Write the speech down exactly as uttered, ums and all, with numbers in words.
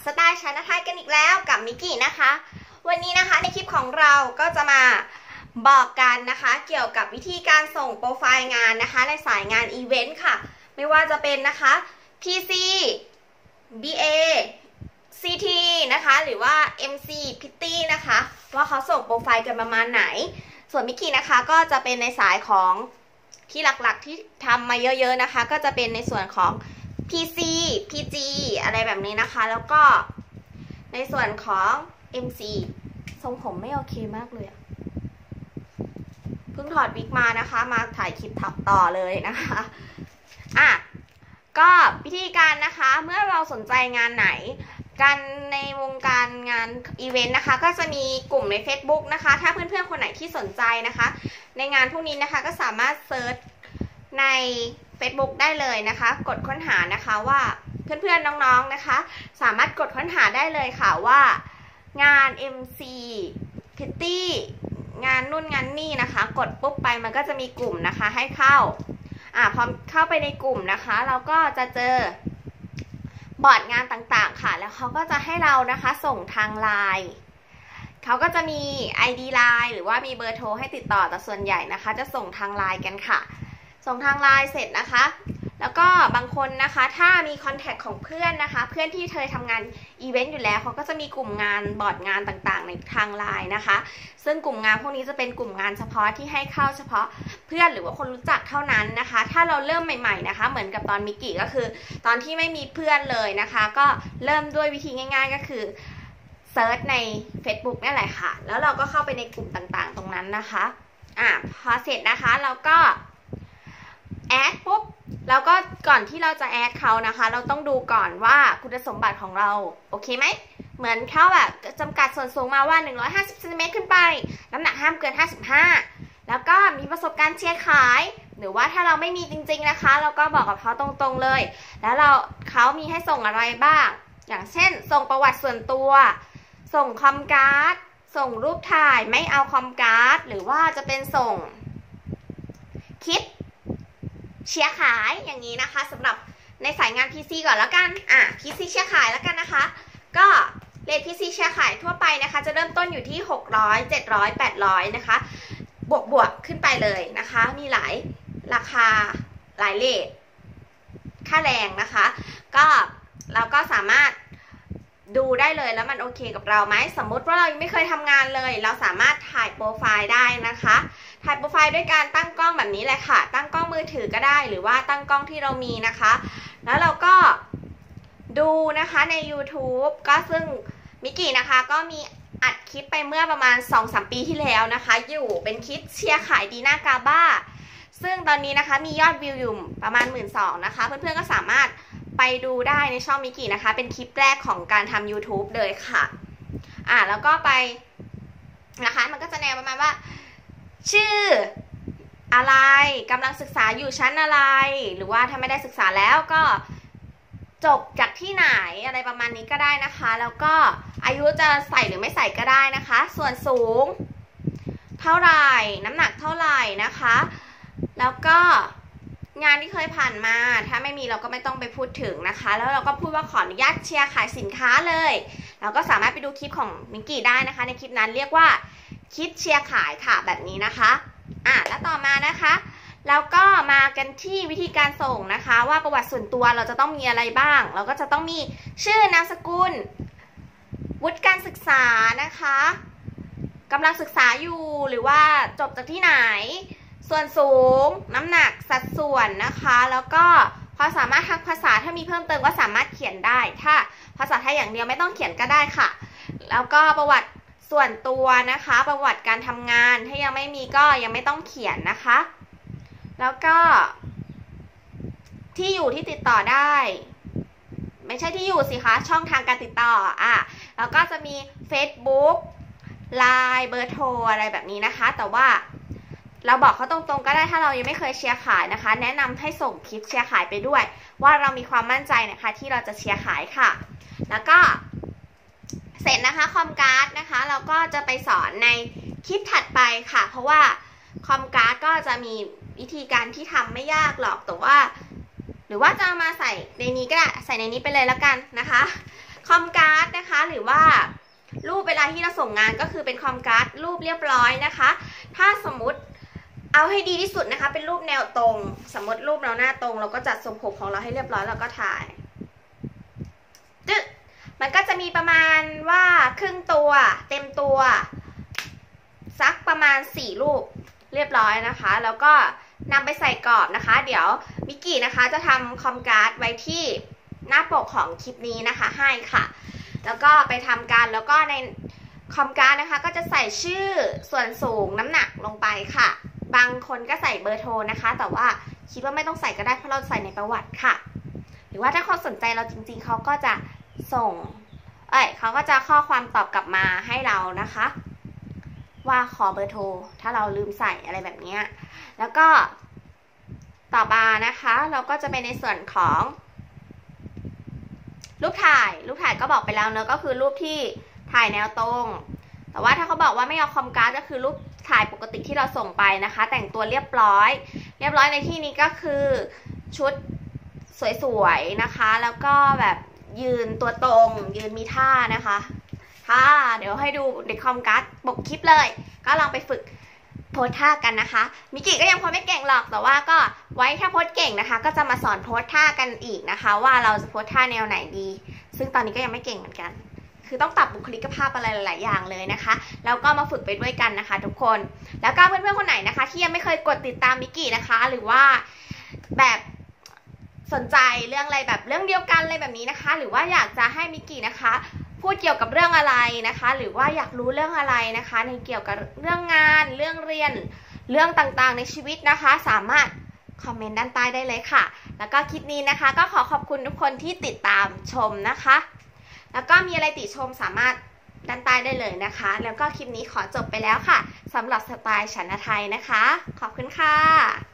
สไตล์ชานาไทยกันอีกแล้วกับมิกกี้นะคะวันนี้นะคะในคลิปของเราก็จะมาบอกกันนะคะเกี่ยวกับวิธีการส่งโปรไฟล์งานนะคะในสายงานอีเวนต์ค่ะไม่ว่าจะเป็นนะคะ พี ซี บี เอ ซี ที นะคะหรือว่า เอ็ม ซี Pitty นะคะว่าเขาส่งโปรไฟล์กันประมาณไหนส่วนมิกกี้นะคะก็จะเป็นในสายของที่หลักๆที่ทำมาเยอะๆนะคะก็จะเป็นในส่วนของ พี ซี พี จี อะไรแบบนี้นะคะแล้วก็ในส่วนของ เอ็ม ซี ทรงผมไม่โอเคมากเลยอะเพิ่งถอดวิกมานะคะมาถ่ายคลิปถับต่อเลยนะคะอ่ะก็วิธีการนะคะเมื่อเราสนใจงานไหนกันในวงการงานอีเวนต์นะคะก็จะมีกลุ่มใน Facebook นะคะถ้าเพื่อนๆคนไหนที่สนใจนะคะในงานพวกนี้นะคะก็สามารถเซิร์ชใน Facebook ได้เลยนะคะกดค้นหานะคะว่าเพื่อนๆน้องๆนะคะสามารถกดค้นหาได้เลยค่ะว่างาน เอ็ม ซี Pitty งานนู่นงานนี่นะคะกดปุ๊บไปมันก็จะมีกลุ่มนะคะให้เข้าอ่าพอเข้าไปในกลุ่มนะคะเราก็จะเจอบอร์ดงานต่างๆค่ะแล้วเขาก็จะให้เรานะคะส่งทางไลน์เขาก็จะมี ไอ ดี ไลน์หรือว่ามีเบอร์โทรให้ติดต่อแต่ส่วนใหญ่นะคะจะส่งทางไลน์กันค่ะส่งทางไลน์เสร็จนะคะแล้วก็บางคนนะคะถ้ามีคอนแทคของเพื่อนนะคะเพื่อนที่เคยทำงานอีเวนต์อยู่แล้วเขาก็จะมีกลุ่มงานบอร์ดงานต่างๆในทางไลน์นะคะซึ่งกลุ่มงานพวกนี้จะเป็นกลุ่มงานเฉพาะที่ให้เข้าเฉพาะเพื่อนหรือว่าคนรู้จักเท่านั้นนะคะถ้าเราเริ่มใหม่ๆนะคะเหมือนกับตอนมิกกี้ก็คือตอนที่ไม่มีเพื่อนเลยนะคะก็เริ่มด้วยวิธีง่ายๆก็คือเซิร์ชใน Facebook นี่แหละค่ะแล้วเราก็เข้าไปในกลุ่มต่างๆตรงนั้นนะคะอ่ะพอเสร็จนะคะเราก็แอดปุ๊บแล้วก็ก่อนที่เราจะแอดเขานะคะเราต้องดูก่อนว่าคุณสมบัติของเราโอเคไหมเหมือนเขาแบบจำกัดส่วนสูงมาว่าหนึ่งร้อยห้าสิบเซนติเมตรขึ้นไปน้ำหนักห้ามเกินห้าสิบห้าแล้วก็มีประสบการณ์เชียร์ขายหรือว่าถ้าเราไม่มีจริงๆนะคะเราก็บอกกับเขาตรงๆเลยแล้วเราเขามีให้ส่งอะไรบ้างอย่างเช่นส่งประวัติส่วนตัวส่งคอมการ์ดส่งรูปถ่ายไม่เอาคอมการ์ดหรือว่าจะเป็นส่งคลิปเชียร์ขายอย่างนี้นะคะสำหรับในสายงาน พี ซี ก่อนแล้วกันอ่ะ พี ซี เชียร์ขายแล้วกันนะคะก็เรท พี ซี เชียร์ขายทั่วไปนะคะจะเริ่มต้นอยู่ที่หกร้อย เจ็ดร้อย แปดร้อยนะคะบวกบวกขึ้นไปเลยนะคะมีหลายราคาหลายเรทค่าแรงนะคะก็เราก็สามารถดูได้เลยแล้วมันโอเคกับเราไหมสมมุติว่าเรายังไม่เคยทำงานเลยเราสามารถถ่ายโปรไฟล์ได้นะคะถ่ายโปรไฟล์ด้วยการตั้งกล้องแบบนี้เลยค่ะตั้งกล้องมือถือก็ได้หรือว่าตั้งกล้องที่เรามีนะคะแล้วเราก็ดูนะคะใน YouTube ก็ซึ่งมิกกี้นะคะก็มีอัดคลิปไปเมื่อประมาณ สองสาม ปีที่แล้วนะคะอยู่เป็นคลิปเชียร์ขายดีน่ากาบ้าซึ่งตอนนี้นะคะมียอดวิวอยู่ประมาณ หนึ่งหมื่นสองพัน นะคะเพื่อนๆก็สามารถไปดูได้ในช่องมิกกี้นะคะเป็นคลิปแรกของการทำ YouTube เลยค่ะอ่ะแล้วก็ไปนะคะมันก็จะแนวประมาณว่าชื่ออะไรกำลังศึกษาอยู่ชั้นอะไรหรือว่าถ้าไม่ได้ศึกษาแล้วก็จบจากที่ไหนอะไรประมาณนี้ก็ได้นะคะแล้วก็อายุจะใส่หรือไม่ใส่ก็ได้นะคะส่วนสูงเท่าไหร่น้ำหนักเท่าไหร่นะคะแล้วก็งานที่เคยผ่านมาถ้าไม่มีเราก็ไม่ต้องไปพูดถึงนะคะแล้วเราก็พูดว่าขออนุญาตเชียร์ขายสินค้าเลยเราก็สามารถไปดูคลิปของมิกกี้ได้นะคะในคลิปนั้นเรียกว่าคลิปเชียร์ขายค่ะแบบนี้นะคะอ่ะแล้วต่อมานะคะแล้วก็มากันที่วิธีการส่งนะคะว่าประวัติส่วนตัวเราจะต้องมีอะไรบ้างเราก็จะต้องมีชื่อนามสกุลวุฒิการศึกษานะคะกำลังศึกษาอยู่หรือว่าจบจากที่ไหนส่วนสูงน้ำหนักสัดส่วนนะคะแล้วก็ความสามารถทางภาษาถ้ามีเพิ่มเติมก็สามารถเขียนได้ถ้าภาษาไทยอย่างเดียวไม่ต้องเขียนก็ได้ค่ะแล้วก็ประวัติส่วนตัวนะคะประวัติการทำงานถ้ายังไม่มีก็ยังไม่ต้องเขียนนะคะแล้วก็ที่อยู่ที่ติดต่อได้ไม่ใช่ที่อยู่สิคะช่องทางการติดต่ออ่ะแล้วก็จะมี Facebook ไลน์ เบอร์โทรอะไรแบบนี้นะคะแต่ว่าเราบอกเขาตรงๆก็ได้ถ้าเรายังไม่เคยเชียร์ขายนะคะแนะนำให้ส่งคลิปเชียร์ขายไปด้วยว่าเรามีความมั่นใจนะคะที่เราจะเชียร์ขายค่ะแล้วก็เสร็จนะคะคอมการ์ดนะคะเราก็จะไปสอนในคลิปถัดไปค่ะเพราะว่าคอมการ์ดก็จะมีวิธีการที่ทำไม่ยากหรอกแต่ว่าหรือว่าจะมาใส่ในนี้ก็ได้ใส่ในนี้ไปเลยแล้วกันนะคะคอมการ์ดนะคะหรือว่ารูปเวลาที่เราส่งงานก็คือเป็นคอมการ์ดรูปเรียบร้อยนะคะถ้าสมมุติเอาให้ดีที่สุดนะคะเป็นรูปแนวตรงสมมติรูปเราหน้าตรงเราก็จัดทรงผมของเราให้เรียบร้อยแล้วก็ถ่ายตึ๊ดมันก็จะมีประมาณว่าครึ่งตัวเต็มตัวสักประมาณสี่รูปเรียบร้อยนะคะแล้วก็นำไปใส่กรอบนะคะเดี๋ยวมิกกี้นะคะจะทำคอมการ์ดไว้ที่หน้าปกของคลิปนี้นะคะให้ค่ะแล้วก็ไปทำการแล้วก็ในคอมการ์ดนะคะก็จะใส่ชื่อส่วนสูงน้ำหนักลงไปค่ะบางคนก็ใส่เบอร์โทรนะคะแต่ว่าคิดว่าไม่ต้องใส่ก็ได้เพราะเราใส่ในประวัติค่ะหรือว่าถ้าเขาสนใจเราจริงๆเขาก็จะส่งเอ้ยเขาก็จะข้อความตอบกลับมาให้เรานะคะว่าขอเบอร์โทรถ้าเราลืมใส่อะไรแบบนี้แล้วก็ต่อมานะคะเราก็จะเป็นในส่วนของรูปถ่ายรูปถ่ายก็บอกไปแล้วเนอะก็คือรูปที่ถ่ายแนวตรงแต่ว่าถ้าเขาบอกว่าไม่เอาคอมการ์ดก็คือรูปถ่ายปกติที่เราส่งไปนะคะแต่งตัวเรียบร้อยเรียบร้อยในที่นี้ก็คือชุดสวยๆนะคะแล้วก็แบบยืนตัวตรงยืนมีท่านะคะท่าเดี๋ยวให้ดูในคอมการ์ดปกคลิปเลยก็ลองไปฝึกโพสท่ากันนะคะมิกิก็ยังโพสไม่เก่งหรอกแต่ว่าก็ไว้ถ้าโพสเก่งนะคะก็จะมาสอนโพสท่ากันอีกนะคะว่าเราจะโพสท่าแนวไหนดีซึ่งตอนนี้ก็ยังไม่เก่งเหมือนกันคือต้องปรับบุคลิกภาพอะไรหลายๆอย่างเลยนะคะแล้วก็มาฝึกไปด้วยกันนะคะทุกคนแล้วก็เพื่อนๆคนไหนนะคะที่ยังไม่เคยกดติดตามมิกินะคะหรือว่าแบบสนใจเรื่องอะไรแบบเรื่องเดียวกันอะไรแบบนี้นะคะหรือว่าอยากจะให้มิกินะคะพูดเกี่ยวกับเรื่องอะไรนะคะหรือว่าอยากรู้เรื่องอะไรนะคะในเกี่ยวกับเรื่องงานเรื่องเรียนเรื่องต่างๆในชีวิตนะคะสามารถคอมเมนต์ด้านใต้ได้เลยค่ะแล้วก็คลิปนี้นะคะก็ขอขอบคุณทุกคนที่ติดตามชมนะคะแล้วก็มีอะไรติชมสามารถด้านใต้ได้เลยนะคะแล้วก็คลิปนี้ขอจบไปแล้วค่ะสำหรับสไตล์ฉันไทยนะคะขอบคุณค่ะ